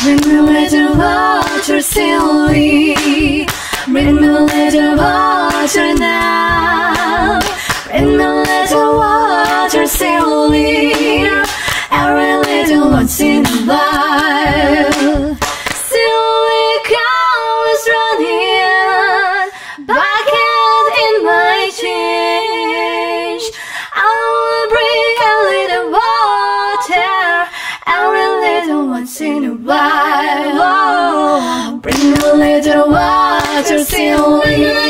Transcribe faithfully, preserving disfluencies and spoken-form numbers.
Bring me a little water, Sylvie. Bring me a little water now. Bring me a little water, Sylvie. Every little once in a while. Sylvie comes running back in my change. I will bring a little water every little once in a while. Oh, bring a little water, Sylvie.